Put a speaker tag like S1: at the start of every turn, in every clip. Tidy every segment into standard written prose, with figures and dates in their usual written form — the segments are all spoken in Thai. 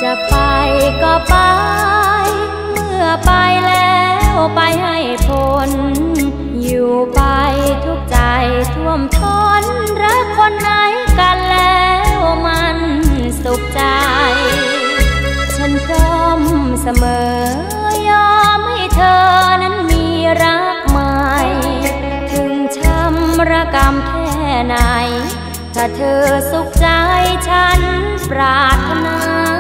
S1: จะไปก็ไปเมื่อไปแล้วไปให้พ้นอยู่ไปทุกใจท่วมท้นรักคนไหนกันแล้วมันสุขใจฉันพร้อมเสมอยอมให้เธอนั้นมีรักใหม่ถึงช้ำระกำแค่ไหนถ้าเธอสุขใจฉันปรารถนา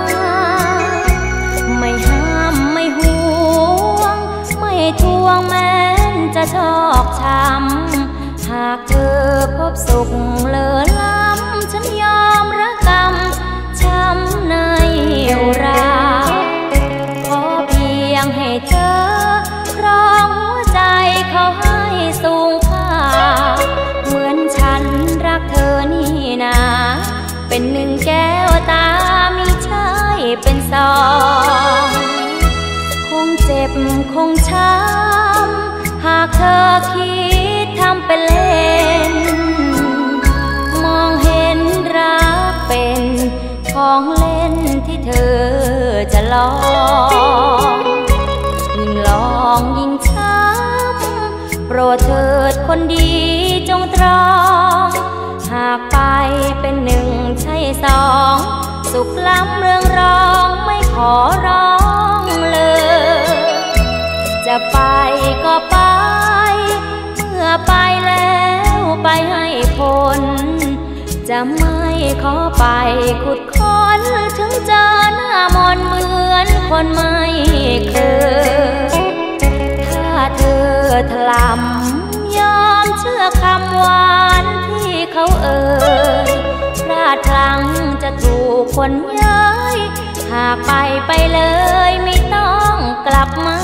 S1: ไม่ห้ามไม่ห่วงไม่ทวงแม้นจะชอกช้ำหากเธอพบสุขเลอล้ำฉันยอมระกำช้ำในอุราขอเพียงให้เธอครองหัวใจเขาให้สูงค่าเหมือนฉันรักเธอนี่นาเป็นหนึ่งแก้วตามิใช่เป็นสองคงเจ็บคงช้ำหากเธอคิดทำเป็นเล่นมองเห็นรักเป็นของเล่นที่เธอจะลองยิ่งลองยิ่งช้ำโปรดเถิดคนดีจงตรองหากไปเป็นหนึ่งใช่สองสุขล้ำเรื่องร้องไม่ขอร้องเลยจะไปก็ไปเมื่อไปแล้วไปให้พ้นจะไม่ขอไปขุดค้นถึงเจอหน้ามนเหมือนคนไม่เคยถ้าเธอถลำยอมเชื่อคำหวานที่เขาเอ่ยพลาดพลั้งจะถูกคนย้ายหากไปเลยไม่ต้องกลับมา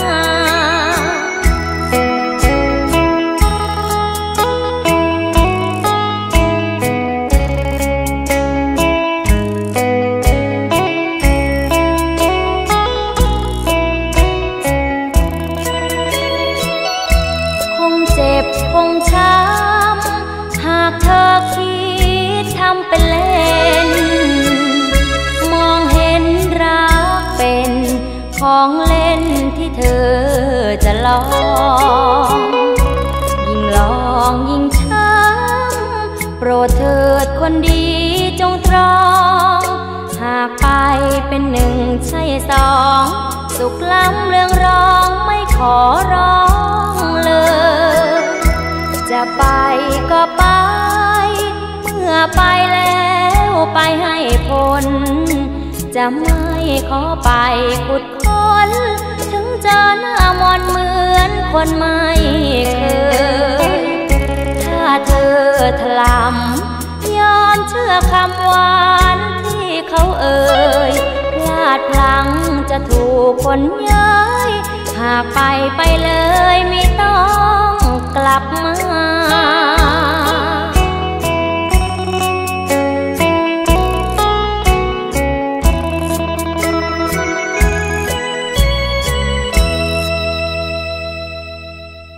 S1: คงช้ำหากเธอคิดทำเป็นเล่นมองเห็นรักเป็นของเล่นที่เธอจะลองยิ่งลองยิ่งช้ำโปรดเถิดคนดีจงตรองหากไปเป็นหนึ่งใช่สองสุขล้ำเรื่องร้องไม่ขอร้องเลยจะไปก็ไปเมื่อไปแล้วไปให้พ้นจะไม่ขอไปขุดค้นถึงเจอหน้ามนเหมือนคนไม่เคยถ้าเธอถลำยอมเชื่อคำหวานที่เขาเอ่ยพลาดพลั้งจะถูกคนย้ายหากไปเลยไม่ต้องกลับมา